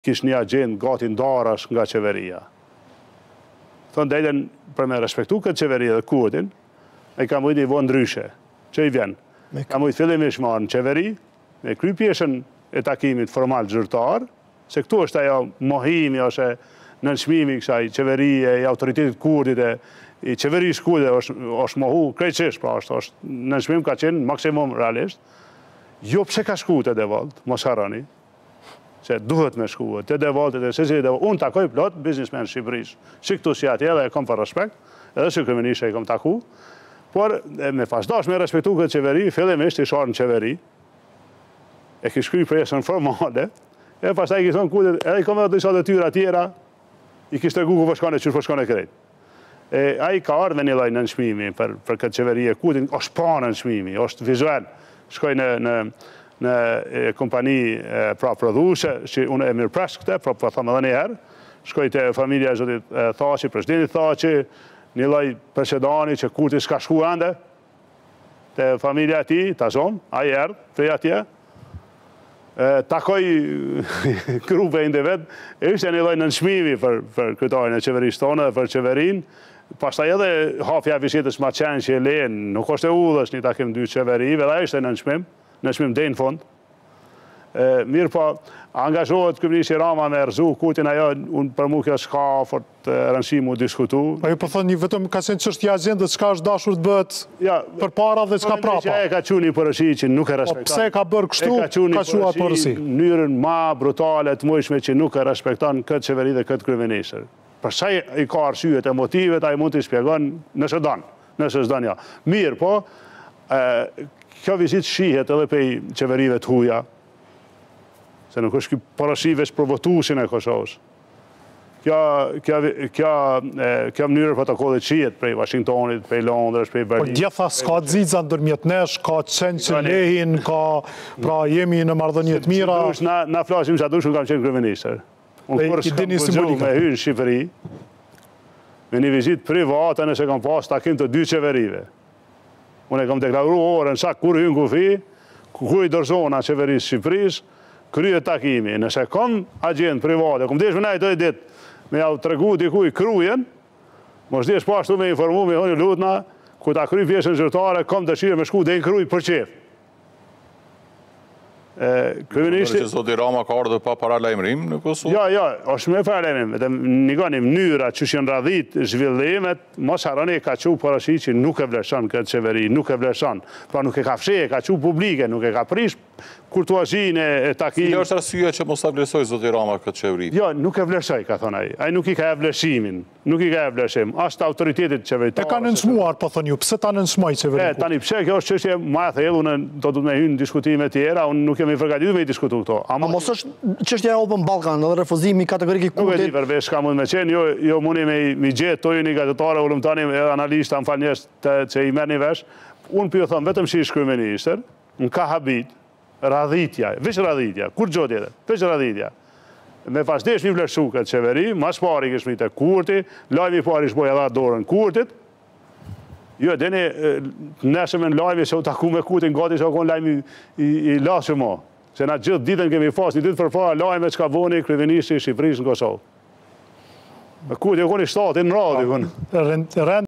kish një agjendë gati ndarash nga qeveria. Thonë delen për me respektu këtë qeveri dhe Kurtin, e ka mujtë i vo ndryshe, që i vjen. Ka mujtë fillimisht marrë në qeveri, me kry pjesën e takimit formal zyrtar, se këtu është ajo mohimi, është nënçmimi kësaj qeverie, i autoritetit Kurtit, i qeverisë Kurtit është mohu krejtësisht, pra është nënçmim ka qenë maksimum realisht. Jo pse ka shku të Devolt, mos harroni, se duhet me shku të Devolt, unë takoj plot biznismen Shqipërisë, që këtu si atje dhe e kom për respekt, edhe si kryeministri e kom taku, por me pasdash me respektu këtë qeveri, fillimisht i sharë në qeveri, e ki shkry presën formale, e pastaj i ki thonë Kurtit, edhe i kom edhe disa detyra tjera, i ki shtërgu ku përshkone, qërë përshkone krejt. A i ka ardhe një loj në nëshmimi për këtë qeveri e Kurtit, është pa në nëshmimi, është vizual. Shkoj në kompani pra prodhuese, që unë e mirë presh këte, pra thëmë edhe njëherë, shkoj të familja e zotit Thaçi, presidentit Thaçi, një loj presedani që Kurti s'ka shku ende, të familja ti, ta zonë, a i erdhë, prej atje, takoj grupe individ, e ishte një loj nënçmimi për kryetarin e qeverisë tonë dhe për qeverin, pastaj edhe hapja vizitës ma qenë që e lenë, nuk është e udhës një takim dy qeverive, dhe ishte nënçmim dhe në fund. Mirë po, angazhohet kryeministri Rama me rëzu Kurtin ajo, unë për mu kjo s'ka fort rëndësi mu diskutu. Po ju po thoni vetëm ka qenë çështja e agjendës, çka është dashur të bëhet për para dhe çka prapa. E ka qenë një përësi që nuk e respekton. Po pse ka bërë kështu, ka qua përësi? Në mënyrën ma brutale të mujshme që nuk e respekton këtë qeveri dhe këtë kryeministër. Për sa i ka arsyet e motivet, a i mund të i shpjegon nëse dan, nëse s'dan ja. Mirë, po, kjo vizit shihet edhe pej qeverive të huja, se nuk është kjo parashi veç provotusin e Kosovës. Kjo mënyrë protokollit shihet prej Washingtonit, prej Londrës, prej Berlin. Por gjitha s'ka xixa ndërmjet nesh, ka qenë që lehin, pra jemi në marrëdhënie të mira. Na flasim që adush, unë kam qenë kryeministër. Unë kërës kam përgju me hyrë në Shqipëri, me një vizit private nëse kam pas takim të dy qeverive. Unë e kam deklaru orën sa kur hynë kufi, ku i dorëzona qeverisë Shqipërisë, kryet takimi. Nëse kam agjendë private, kom desh me najtë të ditë, me jau të regu dikuj kryjen, mos desh pashtu me informu me honi lutna, ku ta kry pjesën zyrtare, kam dëshirë me shku dhe i kryj për qef. Kryeministri që zoti Rama ka ardhur pa paralajmërim në Kosovë? Ja, është me paralajmërim. Një mënyra që janë radhit zhvillimet, mos harroni ka qenë parashi që nuk e vlerëson këtë qeveri, nuk e vlerëson. Pra nuk e ka fshehë, ka qenë publike, nuk e ka prish kurtuazinë e takimit. Cila është arsyeja që mos ta vlerësoj zoti Rama këtë qeveri? Jo, nuk e vlerësoj, ka thonë ai. Ai nuk i ka vlerësimin, nuk i ka vlerësim. As të autoritetit qeveritar. E ka nënçmuar, po thoni ju, pse ta nënçmoi qeveriu? Tani pse kjo është çështje më e thellë, unë do të më hyn diskutime të tjera, unë nuk jam i përgatitur me i diskutu këto. A mos është çështja e Open Balkan, edhe refuzimi kategorik i Kurtit? Nuk e di përveç ka mund me qenë, jo mundi me gjetë to një gazetare, ullum tani analista, më falë njështë që i merë një vesh. Unë për jo thëmë, vetëm që i kryeministër, në ka habit, radhitja, veç radhitja, kur gjo tjetër, veç radhitja. Me pasdesh mi vlerësu këtë qeveri, mas pari këshmi të Kurti, lajmi pari shboj edhe dorën Kurtit. Jo, deni, nesëm në lajmi se u taku me Kurtin, gati se u konë lajmi i lasë mo. Se na gjithë ditën kemi pas, një ditë përpara lajme që ka voni kryeministri i Shqipërisë në Kosovë. Kurti u konë i shtatin në radhë,